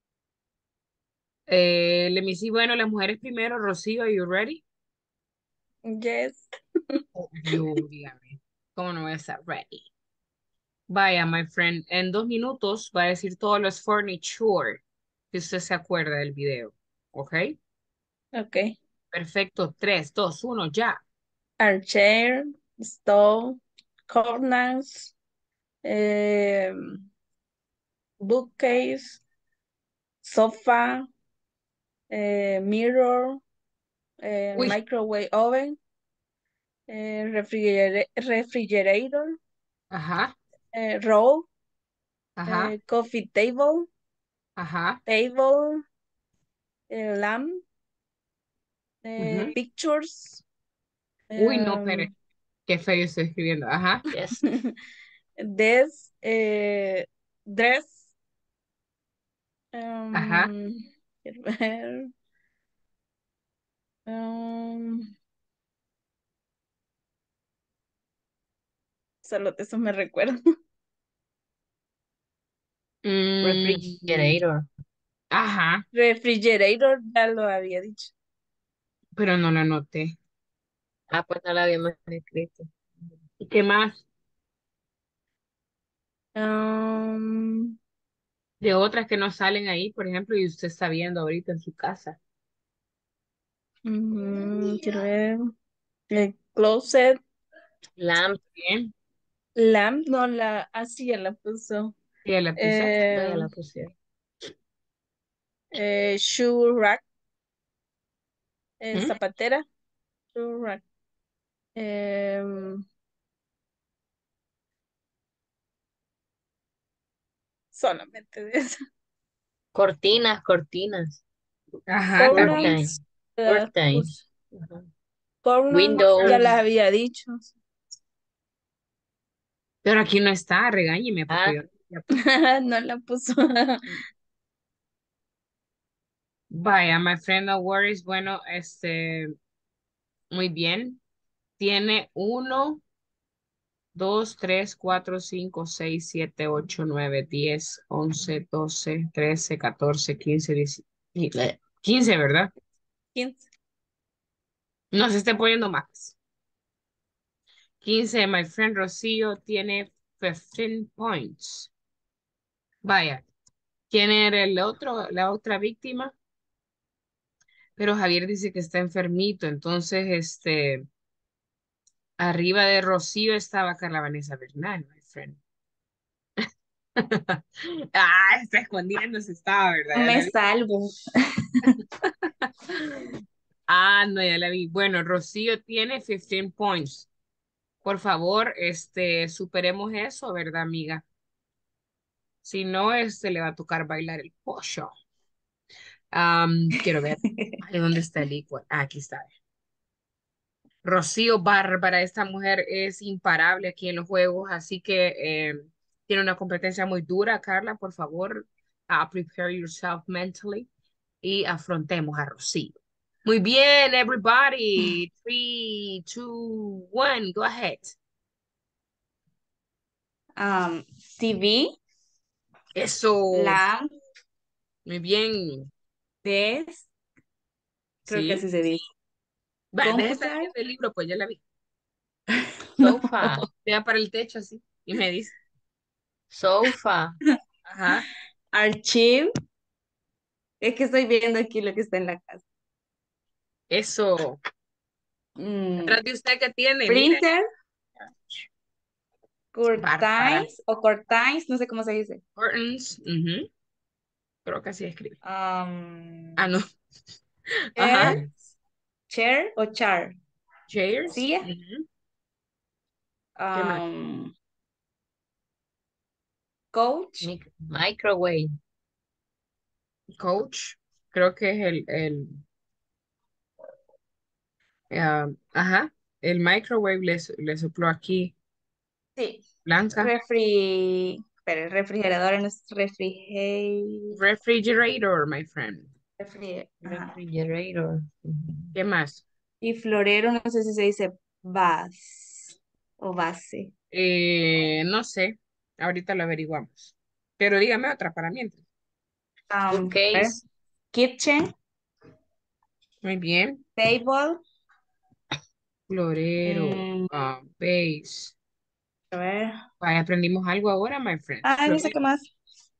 Eh, let me see. Bueno, las mujeres primero. Rocío, are you ready? Yes. Obvio, dígame. ¿Cómo no voy a estar ready? Vaya, my friend, en dos minutos va a decir todos los furniture que usted se acuerda del video. ¿Ok? Okay. Perfecto. Tres, dos, uno, ya. Armchair, stove, corners, um, bookcase, sofa, eh, mirror, eh, Uy, microwave oven, eh, refrigera- refrigerator, ajá, eh, roll, ajá, eh, coffee table, ajá. table, eh, lamp, eh, Ujú. pictures, Uy, no, espere. um, Qué feo estoy escribiendo. Ajá, Yes. this, eh, dress, ajá. um, quiero ver, um, solo de eso me recuerdo. Mm, Refrigerator. ajá, Refrigerator, ya lo había dicho. pero no lo anoté. Ah, pues no la habíamos escrito. ¿Y qué más? Um, De otras que no salen ahí, por ejemplo, y usted está viendo ahorita en su casa. mm, quiero ver. El closet, Lamp. Bien. lamp, no la, así ya la puso. Ya la puse. No, ya Eh, la pusieron. eh, shoe rack. Eh, ¿Mm? zapatera. Shoe rack. Em, solamente de eso. Cortinas, cortinas. Ajá, también. Corners. Curtain, eh, curtains. pus- Ajá. corners, ya las Windows. había dicho. Pero aquí no está, regáñeme porque Ah, yo ya puse. No la puso. Vaya, my friend, no worries. Bueno, este, muy bien. Tiene uno, dos, tres, cuatro, cinco, seis, siete, ocho, nueve, diez, once, doce, trece, catorce, quince, dieciséis, quince, ¿verdad? quince. No se esté poniendo más. quince, my friend Rocío tiene quince points. Vaya, ¿quién era el otro, la otra víctima? Pero Javier dice que está enfermito, entonces, este, arriba de Rocío estaba Carla Vanessa Bernal, my friend. Ah, está escondiéndose, estaba, ¿verdad? No Ya me la vi. salvo. Ah, no, ya la vi. Bueno, Rocío tiene quince points. Por favor, este, superemos eso, ¿verdad, amiga? Si no, este, le va a tocar bailar el pollo. Am, quiero ver. Ay, ¿dónde está el igual? Ah, aquí está. Rocío Bárbara, esta mujer es imparable aquí en los juegos, así que eh, tiene una competencia muy dura, Carla, por favor, ah, prepare yourself mentally y afrontemos a Rocío. Muy bien, everybody. Three, two, one, go ahead. Um, T V, Eso, lamp, muy bien. desk, creo que Sí. así se dice. Va, deja de estar Computer, leyendo el libro, pues ya la vi. sofa, Vea para el techo así y me dice. sofa. Ajá. archive, es que estoy viendo aquí lo que está en la casa. Eso. Mm, Atrás de usted que tiene, mire. printer, Bárbara. curtains o curtains, no sé cómo se dice. Curtains. Ujú. Creo que así escribe. Ah, Um, no. Ajá. chair, chair o char, Chairs. silla, Ujú. ¿Qué más? um, coach, Mic- microwave. Coach. Creo que es el, el, ah, ajá. El microwave le, so- le sopló aquí. sí, Blanca. refri, pero el refrigerador no es refrigerador, Refrigerator, my friend. refri, ajá. Refrigerator. Ujú. ¿Qué más? Y florero, no sé si se dice vase o base. Eh, no sé. Ahorita lo averiguamos. Pero dígame otra para mientras. Um, a ver, Bookcase. kitchen, Muy bien. table, Florero. mm, Ah, base. a ver, Vaya, aprendimos algo ahora, my friend. ay, no sé qué Florero. más.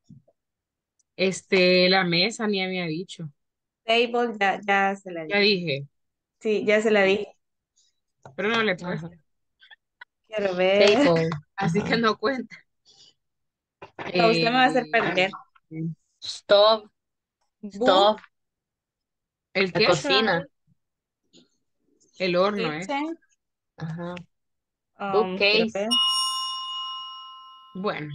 Este, la mesa ni había dicho. Table, ya, ya se la Ya di. dije, Sí, ya se la di. pero no le he puesto. Ajá. Quiero ver. Table. Así que Ajá. no cuenta. No, usted me va a hacer Eh, perder. Stove. Book, Stove. ¿El La qué? cocina. El horno es. kitchen, Ajá. um, quiero Bookcase. ver. Bueno,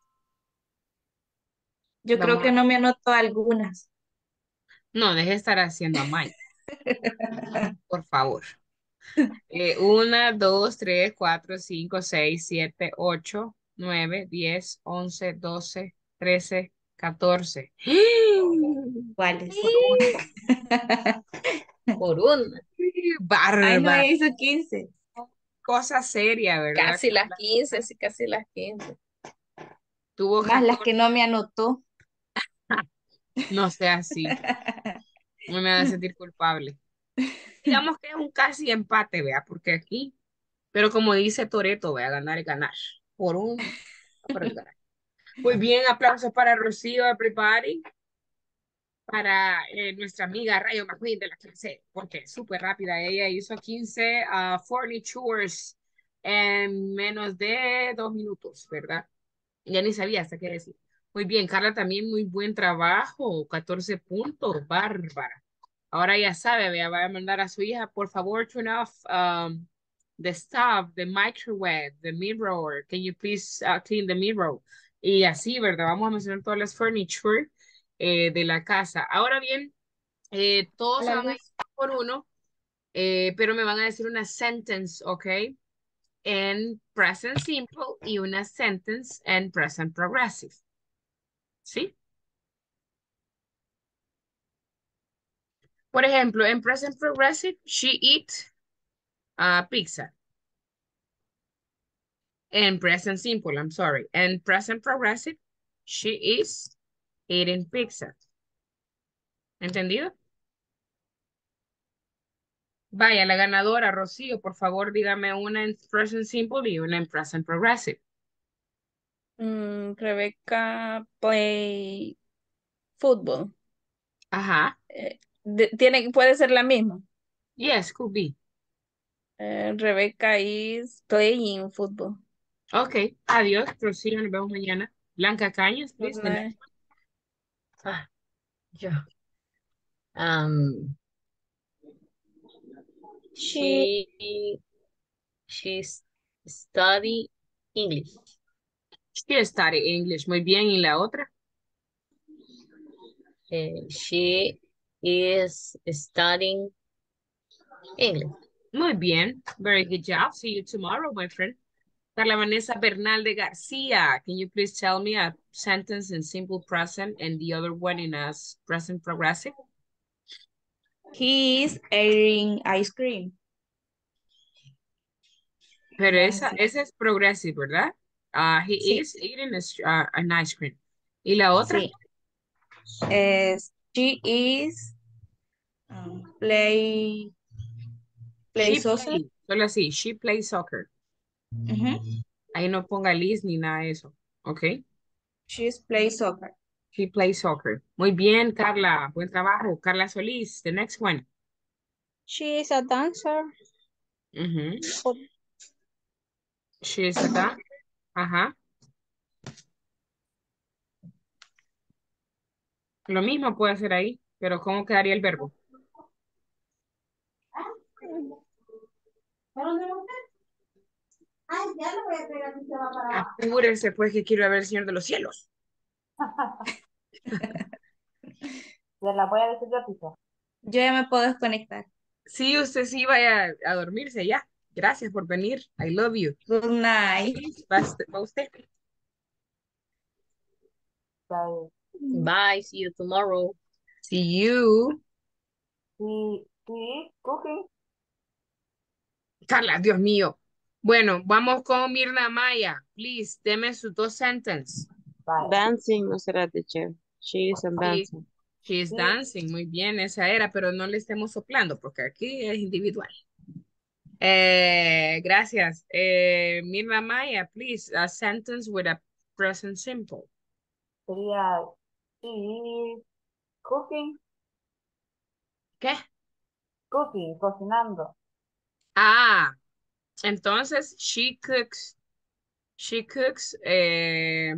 Yo creo vamos que a... no me anoto algunas. No, deje de estar haciendo a Mike, por favor. Eh, una, dos, tres, cuatro, cinco, seis, siete, ocho, nueve, diez, once, doce, trece, catorce. ¿Cuáles? Por una. Por una. Ay, no, Bárbaro. ya hizo quince. Cosa seria, ¿verdad, Casi las Carla? quince, sí, casi las quince. Tuvo Más las catorce. que no me anotó. No sea así. No me haga sentir culpable. Digamos que es un casi empate, vea, porque aquí, pero como dice Toreto, vea, ganar y ganar. Por un, por el ganar. Muy bien, aplausos para Rocío, everybody, para eh, nuestra amiga Rayo McQueen de la clase, porque es súper rápida. Ella hizo quince uh, furnitures en menos de dos minutos, ¿verdad? Ya ni sabía hasta qué decir. Muy bien, Carla, también muy buen trabajo, catorce puntos, bárbara. Ahora ya sabe, vea, va a mandar a su hija, por favor, turn off um, the stove, the microwave, the mirror. Can you please uh, clean the mirror? Y así, ¿verdad? Vamos a mencionar todas las furniture eh, de la casa. Ahora bien, eh, todos se Hola, van a ir Luz. por uno, eh, pero me van a decir una sentence, ¿ok? En present simple y una sentence en present progressive. ¿Sí? Por ejemplo, en present progressive, she eat uh, pizza. En present simple, I'm sorry. En present progressive, she is eating pizza. ¿Entendido? Vaya, la ganadora, Rocío, por favor, dígame una en present simple y una en present progressive. Mm, Rebecca play football. Ajá. Eh, de- tiene, puede ser la misma. Yes, could be. Eh, Rebecca is playing football. Ok, adiós, Rocío, nos vemos mañana. Blanca Cañas, Good please. The next. night. Ah, yo. Um, She she she's study English. She study English. Muy bien, ¿y la otra? Eh, she is studying English. Muy bien. Very good job. See you tomorrow, my friend. Carla Vanessa Bernal de Garcia, can you please tell me a sentence in simple present and the other one in a s- present progressive? He is eating ice cream. Pero Ya, esa, sí. esa es progressive, ¿verdad? Uh, he Sí, is eating a s- uh, an ice cream. ¿Y la otra? sí. Es, she is um, play, play She soccer. plays, solo así, she plays soccer. Ujú. Ahí no ponga Liz ni nada de eso, ¿ok? She is play soccer. She plays soccer. Muy bien, Carla, buen trabajo. Carla Solís, the next one. she is a dancer. Ujú. Or She is a dog. Ajá. Lo mismo puede ser ahí, pero ¿cómo quedaría el verbo? Apúrese, pues, que quiero ver el Señor de los Cielos. Se la voy a decir yo, teacher. Yo ya me puedo desconectar. Sí, usted sí vaya a dormirse ya. Gracias por venir. I love you. Good night. Va usted. va usted. So, Bye, see you tomorrow. See you. she, she is cooking. Carla, Dios mío. Bueno, vamos con Mirna Maya. Please, deme sus dos sentences. Vale. Dancing, no será teacher. She is a Sí, dancing. she is Sí. dancing. Muy bien, esa era, pero no le estemos soplando porque aquí es individual. Eh, gracias. Eh, Mirna Maya, please, a sentence with a present simple. Sería, she is cooking. ¿Qué? Cooking, cocinando. Ah, entonces, she cooks, she cooks eh,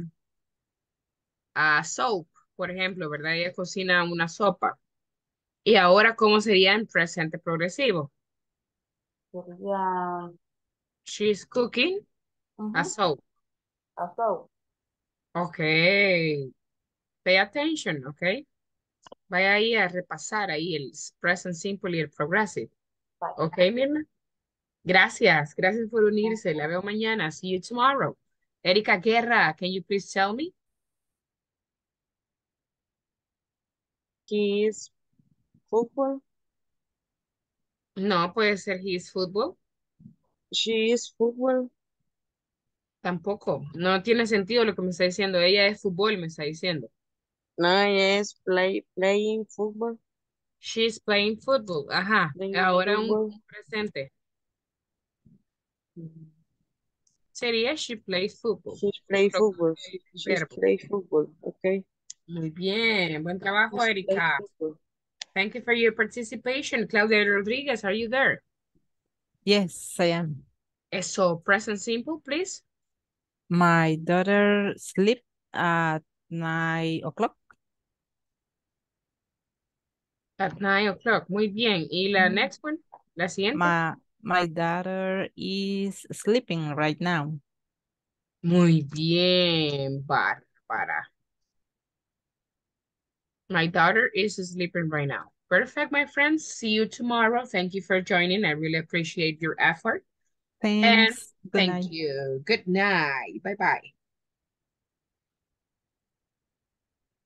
a soup, por ejemplo, ¿verdad? Ella cocina una sopa. Y ahora, ¿cómo sería en presente progresivo? Sería, She's cooking a ujú, soup. a soap. Ok. Pay attention, ok. Vaya ahí a repasar ahí el present simple y el progressive. Vale. Ok, Mirna. Gracias. Gracias por unirse. La veo mañana. See you tomorrow. Erika Guerra, can you please tell me? He is football. No, puede ser his football. She is football. Tampoco. No tiene sentido lo que me está diciendo. Ella es fútbol, me está diciendo. No, es play, playing football. She's playing football. Ajá. Playing Ahora un, football. un presente. Sería she plays football. She's play Lo football. cambia el She's verbo. play football. Okay. Muy bien. Buen trabajo, She's play Erika. football. Thank you for your participation. Claudia Rodriguez, are you there? Yes, I am. So, present simple, please. My daughter sleep at nine o'clock. At nine o'clock. Muy bien. ¿Y la Mhm. next one? La siguiente. My, my daughter is sleeping right now. Muy bien, Bárbara. My daughter is sleeping right now. Perfect, my friends. See you tomorrow. Thank you for joining. I really appreciate your effort. And Thanks. Good thank night. you. Good night. Bye-bye.